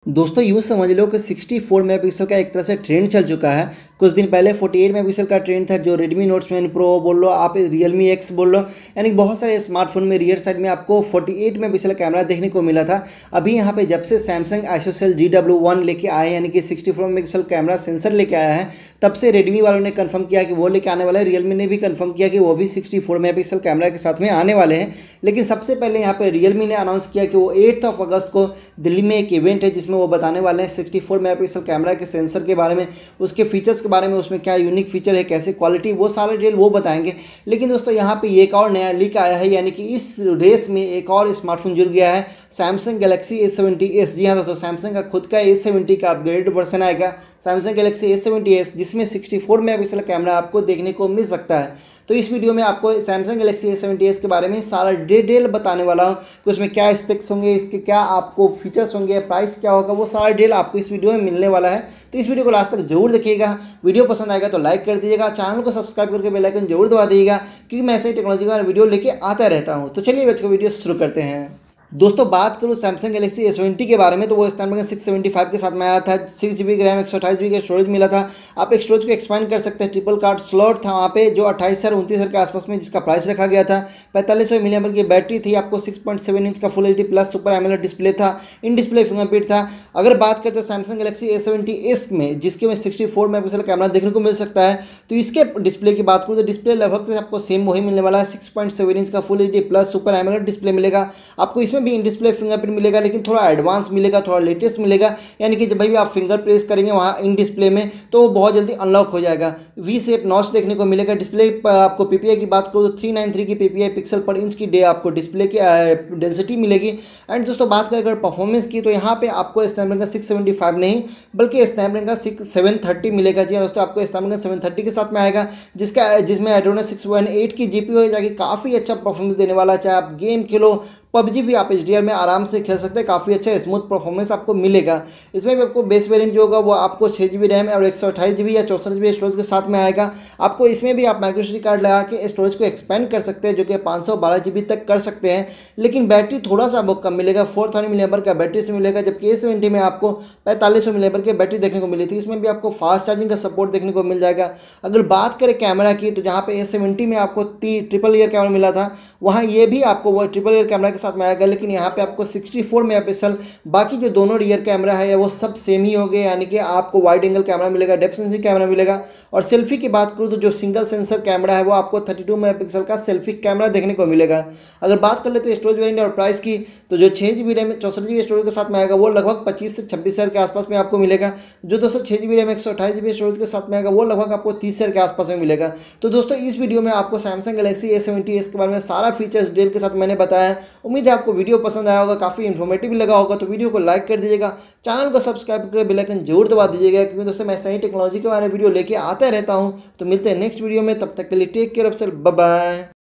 दोस्तों यूँ समझ लो कि 64 मेगापिक्सल का एक तरह से ट्रेंड चल चुका है। कुछ दिन पहले 48 मेगापिक्सल का ट्रेंड था, जो Redmi Note 7 Pro बोल लो, आप Realme X बोल लो, यानी बहुत सारे स्मार्टफोन में रियर साइड में आपको 48 मेगापिक्सल कैमरा देखने को मिला था। अभी यहाँ पे जब से सैमसंग आइसोसेल GW1 लेके आए, यानी कि 64 मेगापिक्सल कैमरा सेंसर लेके आया है, तब से Redmi वालों ने कंफर्म किया कि वो लेके आने वाला है। Realme ने भी कंफर्म किया कि वो भी 64 मेगापिक्सल कैमरा के साथ में आने वाले हैं। लेकिन सबसे पहले यहाँ पे Realme ने अनाउंस किया कि वो 8 अगस्त को दिल्ली में एक इवेंट है जिसमें वो बताने वाले हैं 64 मेगापिक्सल कैमरा के सेंसर के बारे में, उसके फीचर्स के बारे में, उसमें क्या यूनिक फीचर है, कैसे क्वालिटी, वो सारे डिटेल वो बताएंगे। लेकिन दोस्तों यहाँ पे एक और नया लीक आया है, यानी कि इस रेस में एक और स्मार्टफोन जुड़ गया है, सैमसंग गैलेक्सी A70s। जी हाँ दोस्तों, सैमसंग का खुद का A70 का अपग्रेडेड वर्जन आएगा, सैमसंग गैलेक्सी A70s, जिसमें 64 मेगापिक्सल कैमरा आपको देखने को मिल सकता है। तो इस वीडियो में आपको सैमसंग गैलेक्सी A70s के बारे में सारा डिटेल बताने वाला हूँ कि उसमें क्या स्पेक्स होंगे, इसके क्या आपको फीचर्स होंगे, प्राइस क्या होगा, वो सारा डिटेल आपको इस वीडियो में मिलने वाला है। तो इस वीडियो को लास्ट तक जरूर देखिएगा। वीडियो पसंद आएगा तो लाइक कर दीजिएगा, चैनल को सब्सक्राइब करके बेल आइकन जरूर दबा दीजिएगा, क्योंकि मैं ऐसे ही टेक्नोलॉजी का वीडियो लेके आता रहता हूँ। तो चलिए बच्चों वीडियो शुरू करते हैं। दोस्तों बात करूँ सैमसंग गैलेक्सी A70 के बारे में, तो वो स्नैपड्रैगन 675 के साथ में आया था। 6 GB रैम, 128 GB का स्टोरेज मिला था। आप एक स्टोरेज को एक्सपांड कर सकते हैं, ट्रिपल कार्ड स्लॉट था वहाँ पे, जो 28,000-29,000 के आसपास में, जिसका प्राइस रखा गया था। 4500 mAh की बैटरी थी। आपको 6.7 इंच का full HD plus super AMOLED display था। इन डिस्प्ले फिंगरप्रिंट था। अगर बात करते हैं सैमसंग गैलेक्सी A70s में, जिसके में 64 मेगापिक्सल कैमरा देखने को मिल सकता है, तो इसके डिस्प्ले की बात करूँ तो डिस्प्ले लगभग से आपको सेम वही मिलने वाला है। 6.7 इंच का full HD plus super AMOLED display मिलेगा आपको। इसमें भी इन डिस्प्ले फिंगरप्रिंट मिलेगा, लेकिन थोड़ा एडवांस मिलेगा, थोड़ा लेटेस्ट मिलेगा, यानी कि जब भी आप फिंगर प्लेस करेंगे वहाँ इन डिस्प्ले में, तो वो बहुत जल्दी अनलॉक हो जाएगा। वी शेप नॉच देखने को मिलेगा। डिस्प्ले आपको PPI की बात करूँ तो 393 की PPI पिक्सल पर इंच की आपको डिस्प्ले की डेंसिटी मिलेगी। एंड दोस्तों बात करें अगर परफॉर्मेंस की, तो यहाँ पे आपको स्नैपड्रैगन 675 नहीं बल्कि स्नैपड्रैगन 730 मिलेगा। जी दोस्तों, आपको स्नैपड्रैगन 730 के साथ में आएगा, जिसमें एड्रेनो 618 की GPU है, जाके काफ़ी अच्छा परफॉर्मेंस देने वाला है। चाहे आप गेम खेलो, PUBG भी आप HDR में आराम से खेल सकते हैं, काफ़ी अच्छा स्मूथ परफॉर्मेंस आपको मिलेगा। इसमें भी आपको बेस वेरिएंट जो होगा वो आपको 6 GB रैम और 128 GB या 64 GB स्टोरेज के साथ में आएगा। आपको इसमें भी आप माइक्रोएसडी कार्ड लगा के स्टोरेज को एक्सपेंड कर सकते हैं, जो कि 512 GB तक कर सकते हैं। लेकिन बैटरी थोड़ा सा आपको कम मिलेगा, 4000 mAh का बैटरी से मिलेगा, जबकि A70 में आपको 4500 mAh की बैटरी देखने को मिली थी। इसमें भी आपको फास्ट चार्जिंग का सपोर्ट देखने को मिल जाएगा। अगर बात करें कैमरा की, तो जहाँ पे A70 में आपको ट्रिपल ईयर कैमरा मिला था, वहाँ ये भी आपको वो ट्रिपल ईयर कैमरा के साथ में आएगा, लेकिन यहाँ पे आपको 64 मेगापिक्सल, बाकी जो दोनों रियर कैमरा है वो सब सेम ही हो गए, यानी कि आपको वाइड एंगल कैमरा मिलेगा, डेप्थ सेंसिंग कैमरा मिलेगा। और सेल्फी की बात करूँ तो जो सिंगल सेंसर कैमरा है वो आपको 32 मेगापिक्सल का सेल्फी कैमरा देखने को मिलेगा। अगर बात कर लेते हैं स्टोरेज वेरिएंट और प्राइस की, तो जो 6 GB रैम 64 GB स्टोरेज के साथ में आएगा वो लगभग 25 से 26,000 के आसपास में आपको मिलेगा। जो दोस्तों 6 GB रैम 128 GB स्टोरेज के साथ में आएगा वो लगभग आपको 30,000 के आसपास में मिलेगा। तो दोस्तों इस वीडियो में आपको सैमसंग गैलेक्सी A70s के बारे में सारा फीचर्स डिटेल के साथ मैंने बताया है। उम्मीद है आपको वीडियो पसंद आया होगा, काफ़ी इन्फॉर्मेटिव लगा होगा। तो वीडियो को लाइक कर दीजिएगा, चैनल को सब्सक्राइब करके बेल आइकन जरूर दबा दीजिएगा, क्योंकि दोस्तों मैं सही टेक्नोलॉजी के बारे में वीडियो लेके आता रहता हूँ। तो मिलते हैं नेक्स्ट वीडियो में, तब तक के लिए take care of self, bye bye.